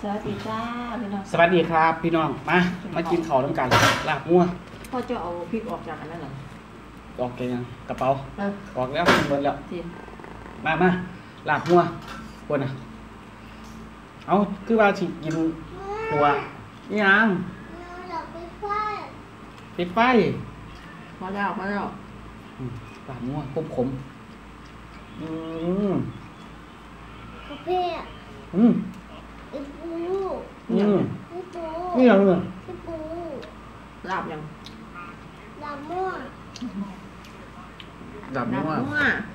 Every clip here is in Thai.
สวัสดีจ้าพี่น้องสวัสดีครับพี่น้องมากินข้าวน้ำกันลาบงัวพ่อจะเอาพริกออกจากอันนั้นเหรอออกแกยังกระเป๋าออกแล้วหมดแล้วจริงมาลาบงัวคนน่ะเอาคือว่าสิกินหัวยังปิดไฟพอแล้วลาบงัวขมเพ่อีปูนี่ยังเลยอีปูลาบยังลาบมั่วลาบงัวห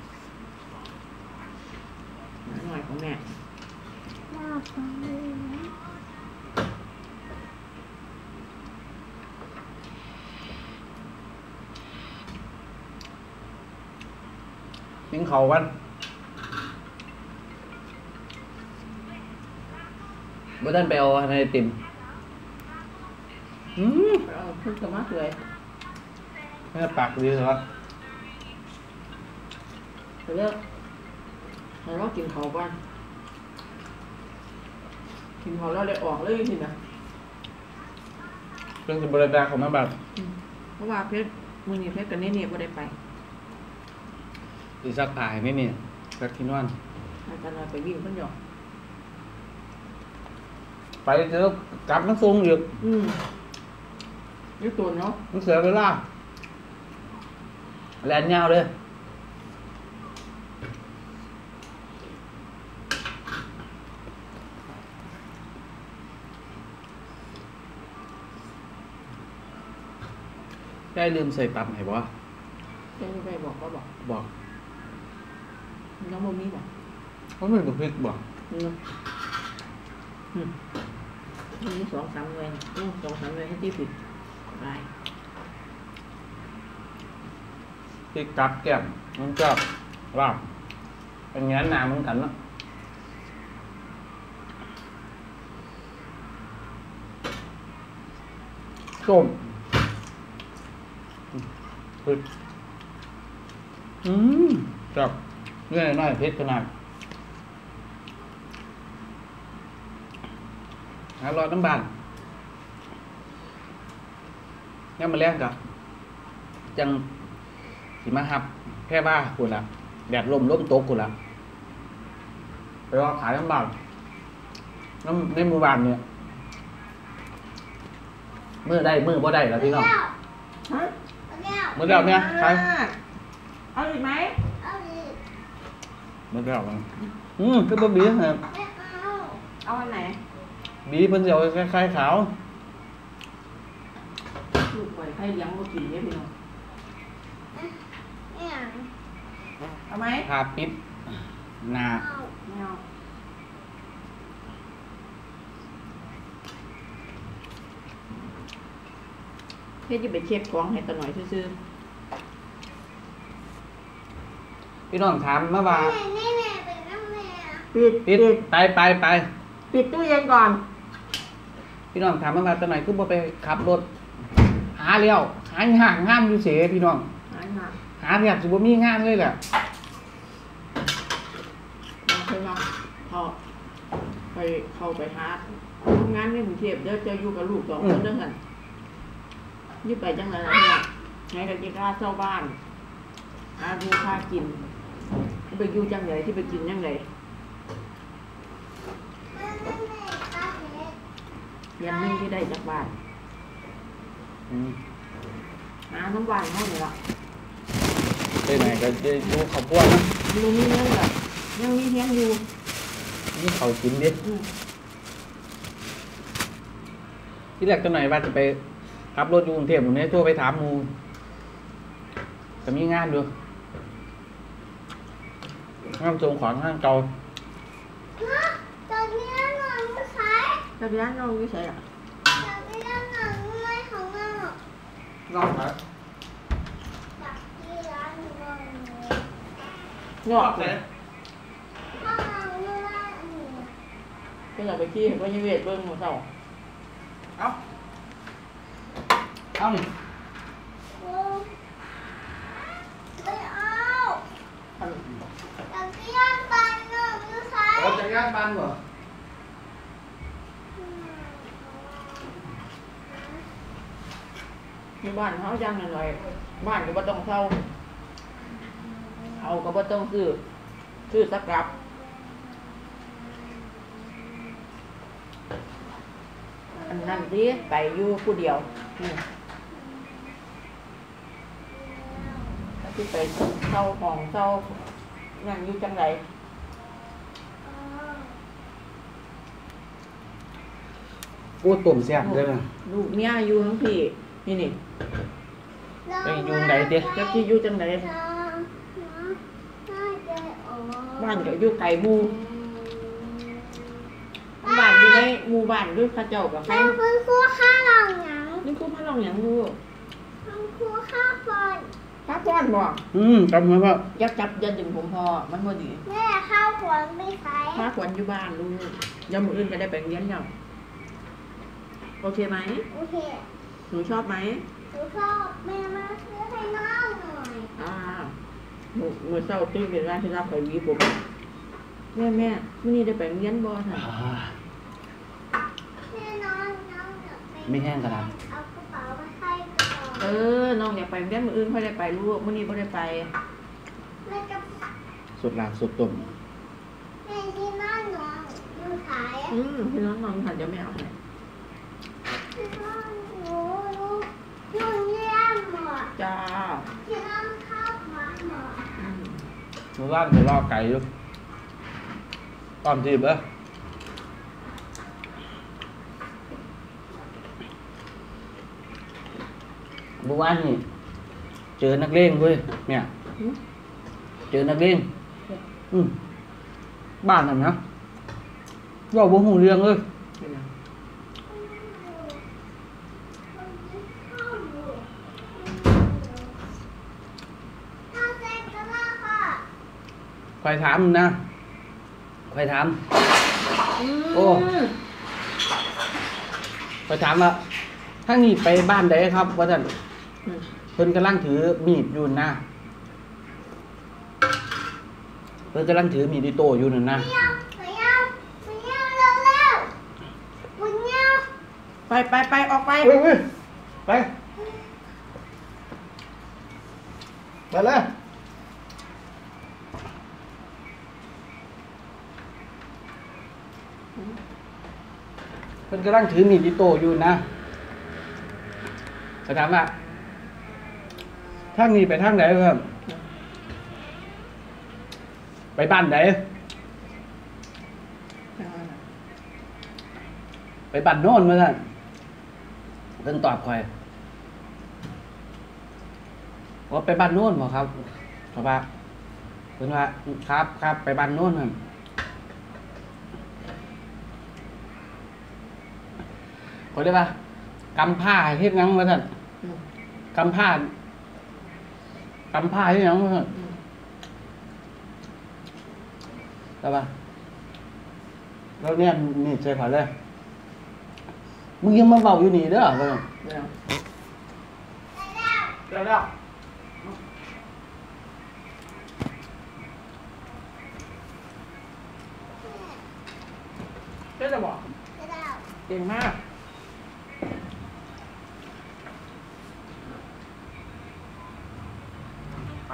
น่อยของแม่ลาบฟังเลยกินข้าวกันบ่ทันไปเอาในติ่มขึ้นสมัครเลยแม่ปากดีเหรอไปเลิกเรากินข้าวก่อนกินข้าวแล้วได้ออกเลยสินะเรื่องบริการของแม่แบบเพราะว่าเพชรมือนี่เพชรกันนี่ไม่ได้ไปดีซักถ่ายนี่เนี่ยสักที่นอนอาจารย์ไปวิ่งเพิ่นหยอกไปเจอกลับมันสูงอยู่นี่ตัวเนาะมันเสียเวลาแลนยาวเลยได้ลืมใส่ตับไหนบ่ได้ไปบอกก็บอกน้องโมมี่บอกเขาไม่บอกพริกบอกนี่2-3 เดือน2-3 เดือนให้ที่ผิดได้พริกกับแก้มมันก็ลาบเป็นงั้นน้ำเหมือนกันเนาะส้มจับเนื้อน้อยเผ็ดขนาดรอน้ำบานนี่มาเลี้ยงกับจังสีมาหับแค่บ้าคุณละแดดลมตกคุณละไปรอขายน้ำบานน้ำในหมู่บ้านเนี่ยมือได้มือบ่ได้แล้วพี่น้องมือเดียวเนี่ยใครเอาอีกไหมมือเดียวมันก็บ่บีฮะเอาอันไหนบีเพิ่นสิเอาคล้ายๆขาวลูกไว้ให้เลี้ยงบ่กินเนี่ยพี่น้องเอาไหมทาปิดหน้าไม่เอาเพื่อจะไปเช็คของให้ตะหน่อยซื่อพี่น้องถามมาว่าปิดไปปิดตู้เย็นก่อนพี่น้องถามมาว่าตอนไหนคือบ่ไปขับรถหาแล้วหางามอยู่เสียพี่น้องหาเนี่ยสิบ่มีงานเลยแหละเคยมาเข้าไปหาทำงานในกรุงเทพเดี๋ยวจะอยู่กับลูก2 คนเด้อกันนี่ไปจังเลยนะเนี่ยไงก็จะค่าเช่าบ้านดูค่ากินไปอยู่จังไหนที่ไปกินจังไหนยันนึ่งที่ได้จากบ้านน้ำหวานเท่าไหร่ละไปไหนก็จะดูข้าวปั้วนะดูมีเงินแบบยังมีเฮียนอยู่นี่เขากินดิที่แรกตัวไหนว่าจะไปขับรถอยู่กรุงเทพผมเนี่ยทั่วไปถามมูจะมีงานดูงานส่งของห้างเก่าตอนนี้นอนไม่ใช่ตอนนี้นอนไม่ใช่หรอตอนนี้นอนไม่ของนอนไหนจากที่ร้านนอนงอกเลยก็อยากไปขี้ก็ยังเวทเบิ้งหมดเท่าเอานี่ไม่เอาจากที่ร้านบ้านนอนไม่ใช่จากย่านบ้านเหรอที่บ้านเขาย่างหน่อยๆบ้านก็บ่ต้องเช่าเอาก็บ่ต้องซื้อสักกลับอันนั้นดิไปอยู่ผู้เดียวที่ไปเช่าของเช่านั่นอยู่จังไรโอ้ต้มแซ่บเด้อลูกเมียอยู่ทั้งพี่นี่ไปอยู่ไหนเด้จักที่อยู่จังไหนบ้านก็อยู่ไกลหมู่บ้านอยู่ในหมู่บ้านด้วยพระเจ้ากับใครคุณครูข้าลองหยังนี่คุณพระรองอย่างลูกคุณครูข้าบอลพระป้อนบอกจำไว้ว่าอย่าจับอย่าดึงผมพอมันบ่ดีแม่ข้าวขวานไม่ใส่พระขวัญอยู่บ้านลูกอย่ามื้ออื่นก็ได้ไปเรียนแล้วโอเคไหมโอเคหนูชอบไหมหนูชอบแม่มาซื้อให้น้องหน่อยหนูเศร้าตื่นเป็นร้านที่รับไปวีผมแม่มื้อนี้ได้ไปเรียนบ่ท่านแม่น้องอยากไปไม่แห้งกระดาษเอากระเป๋ามาให้กระเป๋าน้องอยากไปเรียนมื้ออื่นค่อยได้ไปลูกมื้อนี้บ่ได้ไปแม่กับสุดหลากสุดต้มแม่ที่น้องอยู่ขายพี่น้องค่ะเดี๋ยวไม่เอาให้ที่น้องหนูอยู่เยี่ยมหมดจ้าที่น้องข้าวหวานหมดหมูร้านจะล่อไก่อยู่ต้อมทีบเอ้อเมื่อวานนี่เจอนักเลงเว้ยเนี่ยเจอนักเลงบ้านนั่นนะว่าบ่ฮู้เรื่องเลยข้าวเสร็จแล้วค่ะคอยถามนะคอยถาม โอ้ คอยถามว่าทางนี้ไปบ้านใดครับว่าท่านเพิ่นกำลังถือมีดอยู่นะเพิ่นกำลังถือมีดอิโต้อยู่นั่นนะเร็วบุญเร็วไปออกไปเว้ยไปไปเลยเพิ่นกำลังถือมีดอิโต้อยู่นะเขาถามว่าทางนี้ไปทางไหนครับไปบ้านไหนไปบ้านโน่นมาท่านเพิ่นตอบคอยว่าไปบ้านโน่นบ่ครับเพราะว่าเพิ่นว่าครับไปบ้านโน่นครับเขาเรียกว่ากำผ้าเฮ็ดหยังมาท่านกำผ้าเฮ็ดหยังมาท่านได้ป่ะแล้วเนี่ยนี่ใจขอเลยมึงยังมาเบาอยู่นี่เด้อเว้ยเดี๋ยวก็จะบอกเก่งมากไป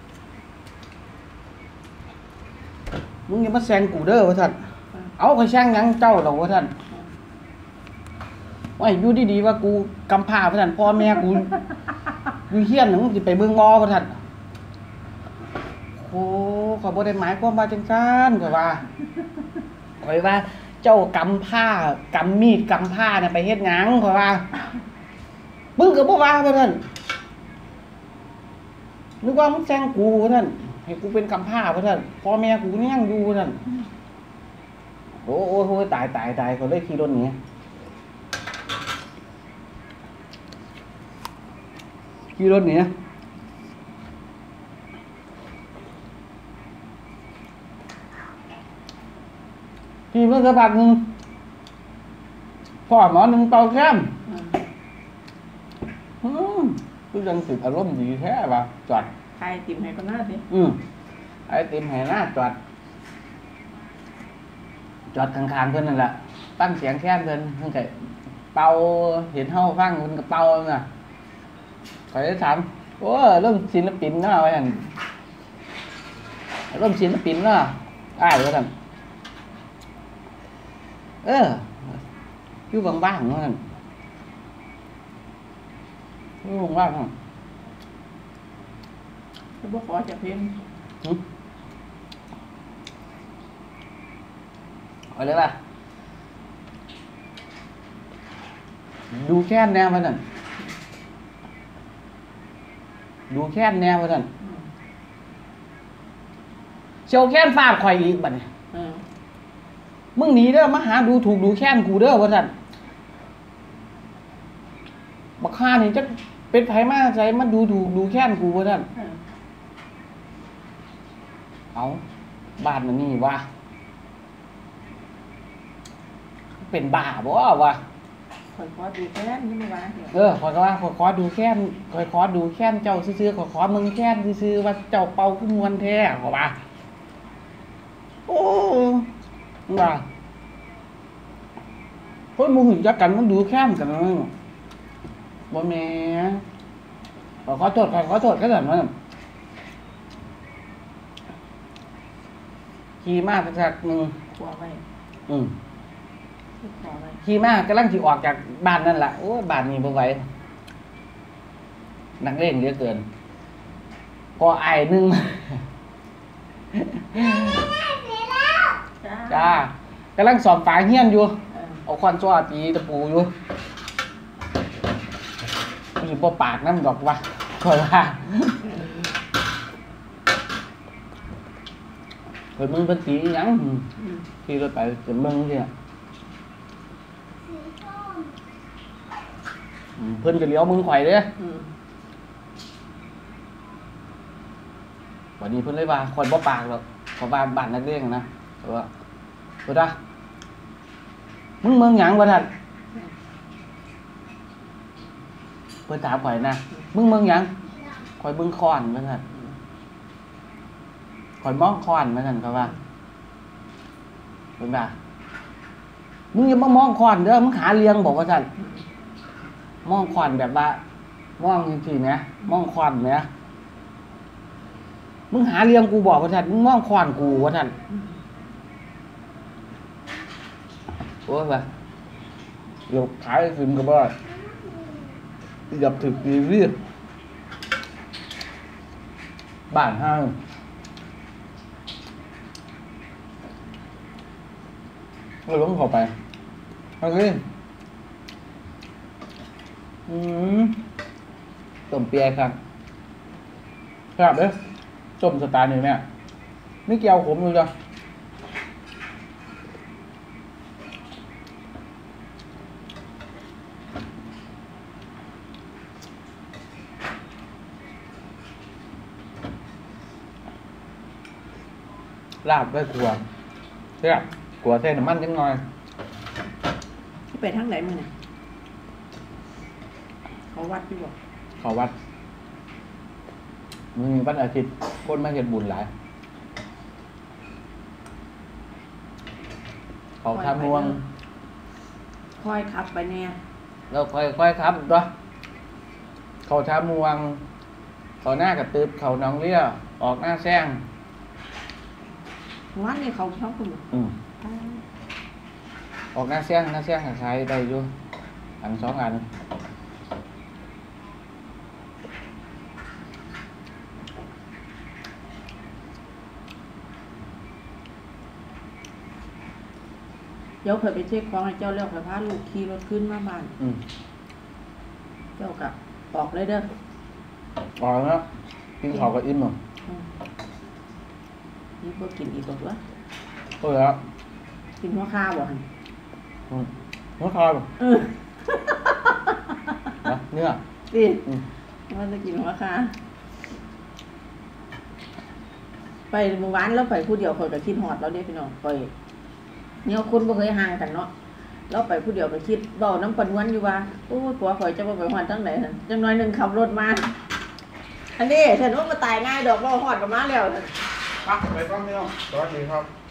มึงอย่ามาแซงกูเด้อว่าท่านเอาไปแซงหยังเจ้าหรอกว่าท่านว่าอยู่ดีๆว่ากูกำพร้าว่าท่านพ่อแม่กูอยู่เฮียนมึงสิไปเบิ่งบ่ว่าท่านโอ้ขอยบ่ได้หมายความว่าจังซั่นก็ว่าข่อยว่าเจ้ากำผ้ากำมีดกำผ้าน่ะไปเฮ็ดหยังข่อยว่ามึงก็บ่ว่าว่าท่านนึกว่ามึงแซงกูว่าท่านให้กูเป็นกำพร้าว่าท่านพ่อแม่กูนี่ยังอยู่ว่าท่านโอ้โหตายเขาเลยขี่รถหนีขี่รถหนีขี่รถสักพักหนึ่งพ่อหมอหนึ่งเป่าแก้มคือยังสิอารมณ์ดีแท้ว่ะจอดใครติ่มให้ก็น่าสิไอ้ติมแห่หน้าจอดข้างๆเพื่อนนั่นแหละตั้งเสียงแค้นเพื่อนเพื่อนก็เป่าเห็นเฮาฟังเพื่อนก็เป่าน่ะไปถามโอ้เริ่มศิลปินเนาะไว้หั่นเริ่มศิลปินเนาะอ้ายว่าซั่นอยู่บ้างๆว่าซั่นอยู่บ้างๆแล้วบ่ขอจะเพิ่นเอาเลยป่ะดูแค่นแนวมันนั่นดูแค่นแนวมันนั่นเชียวแค่นฟาดข่อยอีกบัดนี้มึงหนีเด้อมาหาดูถูกดูแค่นกูเด้อว่าซั่นบักฆ่านี่จะเป็นไผมาใส่มาดูถูกดูแค่นกูว่าซั่นเอาบ้านมันนี่วะเป็นบ้าบ่วะขอดูแค่นี้ไม่ว่าขอว่าขอดูแค่นขอดูแค่นเจ้าซื่อๆขอมึงแค่นซื่อๆว่าเจ้าเป่าขึ้นมวนแท้ขอว่าโอ้ว่าเฮ้ยมึงหุ่นจักกันมันดูแค่นกันมั้งบ่แม่ขอโทษก็ได้มั้งขี่มาสักนึงขวาไว้ขวาไว้ขี่มากำลังสิออกจากบ้านนั่นล่ะโอ้บ้านนี้บ่ไหวนักเลงเหลือเกินพอไอ้นึง จ้ากำลังสอบฝาเฮี้ยนอยู่เอาควันซ้อตีตะปูอยู่มันสิบ่ปากน้ำดอกวะค่อยว่าเฮ้ยมึงเป็นตีหยังขี่รถไปจะมึงสิเพิ่นจะเลี้ยวมึงข่อยเด้วันนี้เพิ่นเลยว่าข่อยบ่ปากหรอกขอว่าบ้านนักเลงนะแต่ว่าเพิ่นว่ามึงเมืองหยังบ่ทันเพิ่นถามข่อยนะมึงเมืองหยังข่อยเบิ่งค้อนบ่ทันข่อยมองค้อนบ่ทันเขาว่าเพิ่นว่ามึงอย่ามามองค้อนเด้อมึงหาเลี้ยงบอกว่าซั่นมองควันแบบว่ามองจริงๆนะมองควันเนี่ยมึงหาเรื่องกูบอกว่าท่านมึงมองควันกูว่าท่านโอ้ยแบบหลบขายฟิล์มกับบ้านหยับถึกดีเรียบบ้านห้างเราล้มเข้าไปโอเคต้มเปียครับครับเด้อต้มสไตล์นี่แม่นี่เกี่ยวขมอยู่จ้ะลาบด้วยขัวใช่ไหมขัวเส้นน้ำมันจังหน่อยไปทางไหนมึงเนี่ยเขาวัดพี่บอกเขาวัดมีวันอาทิตย์คนมาเห็นบุญหลายเขาทำม่วงค่อยขับไปเนี่ยเราค่อยครับตัวเขาทำม่วงเขาหน้ากระตืบเขาน้องเลี้ยออกหน้าแซงวัดนี่เขาชอบคุณออกหน้าแซงขายได้อยู่อัน2 อันเดี๋ยวเคยไปเช็คของให้เจ้าเลี้ยวไปพาลูกขี่รถขึ้นมาบ้านเจ้ากับออกเลยเด้อออกแล้วกินข้าวกับอิ่มหรอนี่พวกกินอีกตัวก็แล้วกินหัวข้าวบ่หัวข้าวเนื้อดิว่าจะกินหัวข้าไปเมื่อวานแล้วไปผู้เดียวคอยกับคิดหอดเราเด้พี่น้องไปเนี่ยคนบ่เคยห่างกันเนาะเราไปผู้เดียวก็คิดเบาน้ำปนวนอยู่ว่าโอ้ยผัวข่อยจะมาไปหอดทั้งไหนจังน้อยนึงขับรถมาอันนี้ฉันว่ามาตายง่ายดอกเราหอดกับมาแล้วไปฟังพี่น้องสวัสดีครับ